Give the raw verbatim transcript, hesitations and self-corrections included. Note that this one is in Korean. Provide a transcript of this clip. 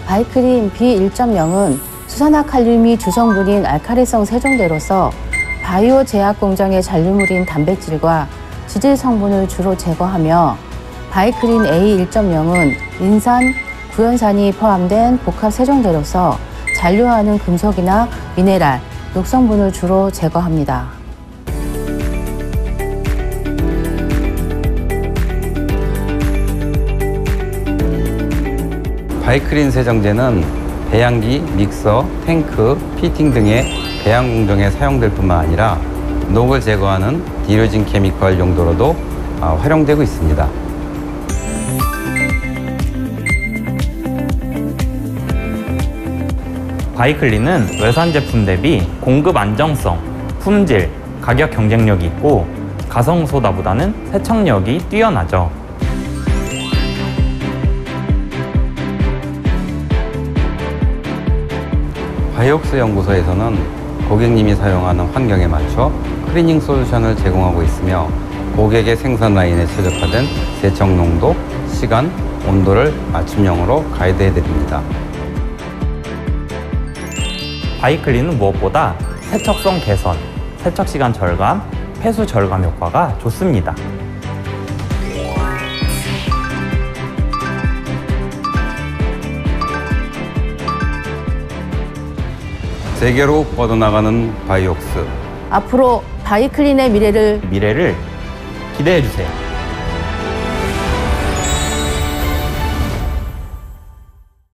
바이크린 비 일 점 영은 수산화칼륨이 주성분인 알카리성 세정제로서 바이오 제약 공정의 잔류물인 단백질과 지질 성분을 주로 제거하며, 바이크린 에이 일 점 영은 인산, 구연산이 포함된 복합 세정제로서 잔류하는 금속이나 미네랄, 녹성분을 주로 제거합니다. 바이크린 세정제는 배양기, 믹서, 탱크, 피팅 등의 배양 공정에 사용될 뿐만 아니라 녹을 제거하는 디류진 케미컬 용도로도 활용되고 있습니다. 바이클린은 외산 제품 대비 공급 안정성, 품질, 가격 경쟁력이 있고 가성 소다보다는 세척력이 뛰어나죠. 바이옥스 연구소에서는 고객님이 사용하는 환경에 맞춰 클리닝 솔루션을 제공하고 있으며, 고객의 생산 라인에 최적화된 세척 농도, 시간, 온도를 맞춤형으로 가이드해 드립니다. 바이클린은 무엇보다 세척성 개선, 세척 시간 절감, 폐수 절감 효과가 좋습니다. 세계로 뻗어나가는 바이옥스. 앞으로 바이클린의 미래를 미래를 기대해 주세요.